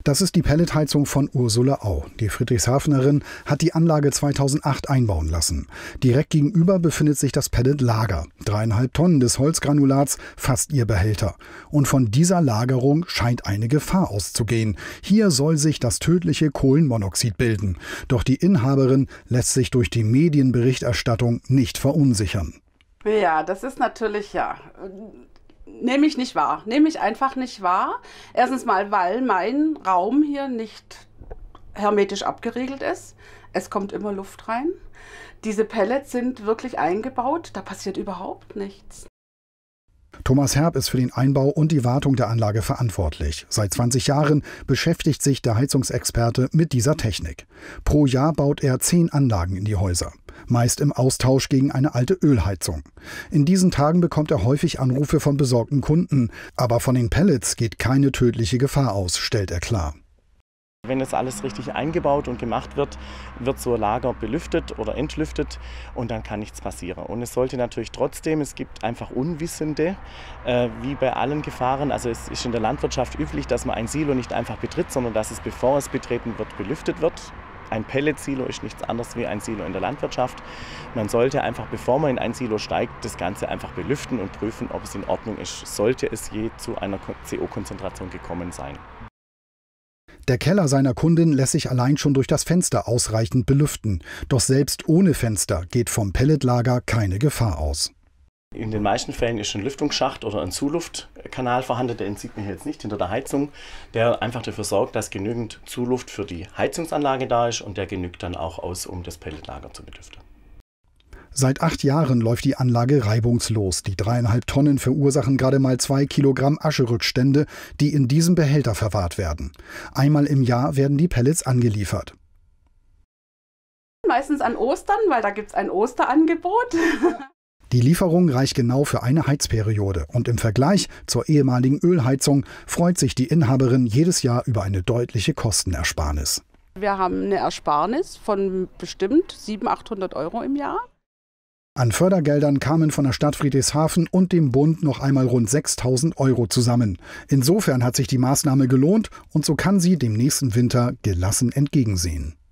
Das ist die Pelletheizung von Ursula Au. Die Friedrichshafenerin hat die Anlage 2008 einbauen lassen. Direkt gegenüber befindet sich das Pelletlager. 3,5 Tonnen des Holzgranulats fasst ihr Behälter. Und von dieser Lagerung scheint eine Gefahr auszugehen. Hier soll sich das tödliche Kohlenmonoxid bilden. Doch die Inhaberin lässt sich durch die Medienberichterstattung nicht verunsichern. Ja, das ist natürlich, nehme ich nicht wahr. Nehme ich einfach nicht wahr. Erstens mal, weil mein Raum hier nicht hermetisch abgeriegelt ist. Es kommt immer Luft rein. Diese Pellets sind wirklich eingebaut. Da passiert überhaupt nichts. Thomas Herb ist für den Einbau und die Wartung der Anlage verantwortlich. Seit 20 Jahren beschäftigt sich der Heizungsexperte mit dieser Technik. Pro Jahr baut er 10 Anlagen in die Häuser. Meist im Austausch gegen eine alte Ölheizung. In diesen Tagen bekommt er häufig Anrufe von besorgten Kunden. Aber von den Pellets geht keine tödliche Gefahr aus, stellt er klar. Wenn das alles richtig eingebaut und gemacht wird, wird so ein Lager belüftet oder entlüftet und dann kann nichts passieren. Und es sollte natürlich trotzdem, es gibt einfach Unwissende, wie bei allen Gefahren. Also es ist in der Landwirtschaft üblich, dass man ein Silo nicht einfach betritt, sondern dass es, bevor es betreten wird, belüftet wird. Ein Pellet-Silo ist nichts anderes wie ein Silo in der Landwirtschaft. Man sollte einfach, bevor man in ein Silo steigt, das Ganze einfach belüften und prüfen, ob es in Ordnung ist, sollte es je zu einer CO-Konzentration gekommen sein. Der Keller seiner Kundin lässt sich allein schon durch das Fenster ausreichend belüften. Doch selbst ohne Fenster geht vom Pelletlager keine Gefahr aus. In den meisten Fällen ist ein Lüftungsschacht oder ein Zuluftkanal vorhanden, den sieht man hier jetzt nicht hinter der Heizung, der einfach dafür sorgt, dass genügend Zuluft für die Heizungsanlage da ist und der genügt dann auch aus, um das Pelletlager zu belüften. Seit 8 Jahren läuft die Anlage reibungslos. Die 3,5 Tonnen verursachen gerade mal 2 Kilogramm Ascherückstände, die in diesem Behälter verwahrt werden. Einmal im Jahr werden die Pellets angeliefert. Meistens an Ostern, weil da gibt es ein Osterangebot. Die Lieferung reicht genau für eine Heizperiode. Und im Vergleich zur ehemaligen Ölheizung freut sich die Inhaberin jedes Jahr über eine deutliche Kostenersparnis. Wir haben eine Ersparnis von bestimmt 700–800 € im Jahr. An Fördergeldern kamen von der Stadt Friedrichshafen und dem Bund noch einmal rund 6.000 € zusammen. Insofern hat sich die Maßnahme gelohnt und so kann sie dem nächsten Winter gelassen entgegensehen.